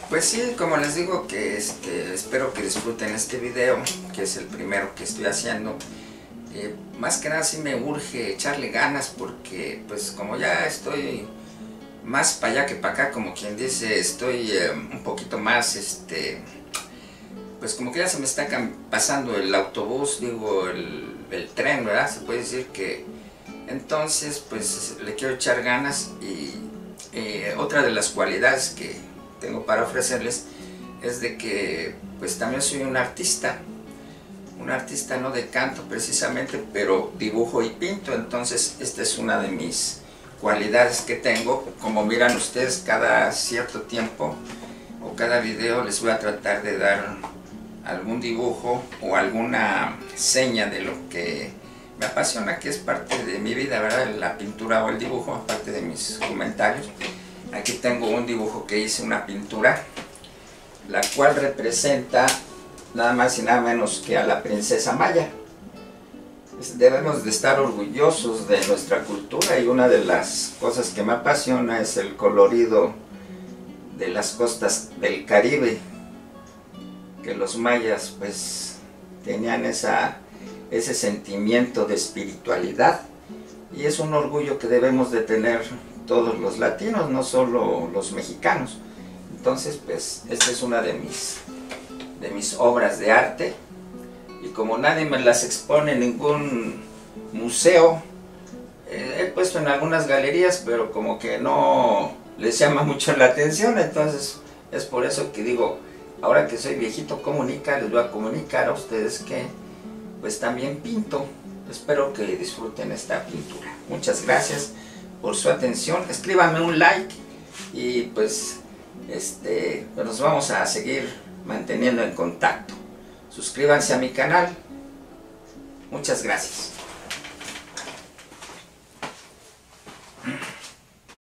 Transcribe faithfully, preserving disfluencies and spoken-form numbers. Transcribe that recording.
Pues sí, como les digo, que este, espero que disfruten este video, que es el primero que estoy haciendo. Eh, más que nada sí me urge echarle ganas porque pues como ya estoy más para allá que para acá, como quien dice, estoy eh, un poquito más, este, pues como que ya se me está pasando el autobús, digo, el, el tren, ¿verdad? Se puede decir que entonces pues le quiero echar ganas y eh, otra de las cualidades que tengo para ofrecerles es de que pues también soy un artista, un artista no de canto precisamente, pero dibujo y pinto. Entonces esta es una de mis cualidades que tengo. Como miran ustedes, cada cierto tiempo o cada video les voy a tratar de dar algún dibujo o alguna seña de lo que me apasiona, que es parte de mi vida, ¿verdad? La pintura o el dibujo, aparte de mis comentarios. Aquí tengo un dibujo que hice, una pintura, la cual representa nada más y nada menos que a la princesa Maya. Debemos de estar orgullosos de nuestra cultura, y una de las cosas que me apasiona es el colorido de las costas del Caribe, que los mayas pues tenían esa, ese sentimiento de espiritualidad, y es un orgullo que debemos de tener todos los latinos, no solo los mexicanos. Entonces pues esta es una de mis, de mis obras de arte, y como nadie me las expone en ningún museo, eh, he puesto en algunas galerías, pero como que no les llama mucho la atención. Entonces es por eso que digo, ahora que soy viejito comunica, les voy a comunicar a ustedes que pues también pinto. Espero que disfruten esta pintura. Muchas gracias por su atención. Escríbanme un like y pues este, pues nos vamos a seguir manteniendo en contacto. Suscríbanse a mi canal. Muchas gracias.